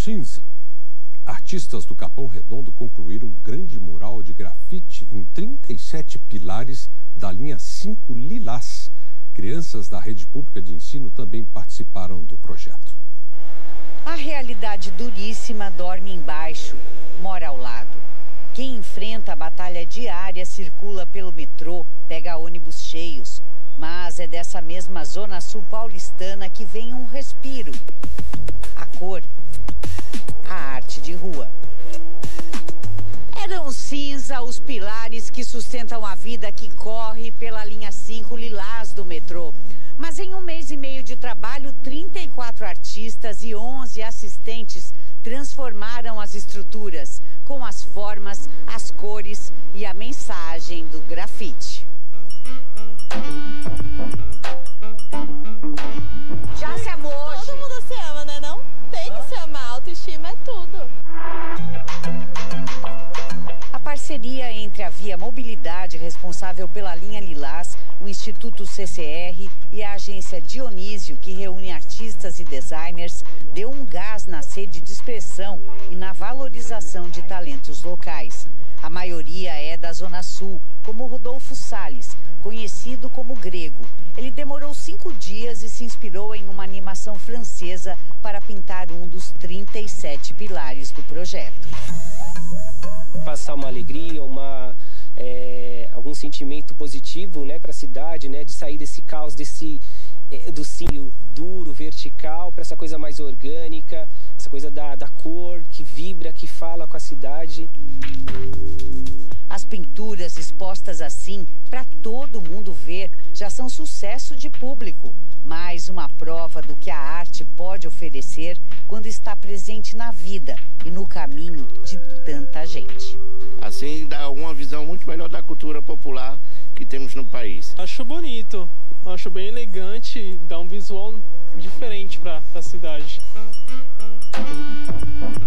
cinza. Artistas do Capão Redondo concluíram um grande mural de grafite em 37 pilares da linha 5 Lilás. Crianças da rede pública de ensino também participaram do projeto. A realidade duríssima dorme embaixo, mora ao lado. Quem enfrenta a batalha diária circula pelo metrô, pega ônibus cheios. Mas é dessa mesma zona sul paulistana que vem um respiro. A cor, a arte de rua. Eram cinza os pilares que sustentam a vida que corre pela linha 5 Lilás do metrô. Mas em um mês e meio de trabalho, 34 artistas e 11 assistentes transformaram as estruturas com as formas, as cores e a mensagem do grafite. Já se amou hoje? Todo mundo se ama, né não? Tem que se amar, autoestima é tudo. A parceria entre a Via Mobilidade, responsável pela linha Lilás, o Instituto CCR e a agência Dionísio, que reúne artistas e designers, deu um gás na sede de expressão e na valorização de talentos locais. A maioria é da Zona Sul, como Rodolfo Salles, conhecido como Grego. Ele demorou 5 dias e se inspirou em uma animação francesa para pintar um dos 37 pilares do projeto. Passar uma alegria, algum sentimento positivo, né, para a cidade, né, de sair desse caos, do cinho duro, vertical, para essa coisa mais orgânica, essa coisa da cor que vibra, que fala com a cidade. As pinturas expostas assim, para todo mundo ver, já são sucesso de público. Mais uma prova do que a arte pode oferecer quando está presente na vida e no caminho de tanta gente. Assim dá uma visão muito melhor da cultura popular que temos no país. Acho bonito, acho bem elegante, dá um visual diferente para a cidade.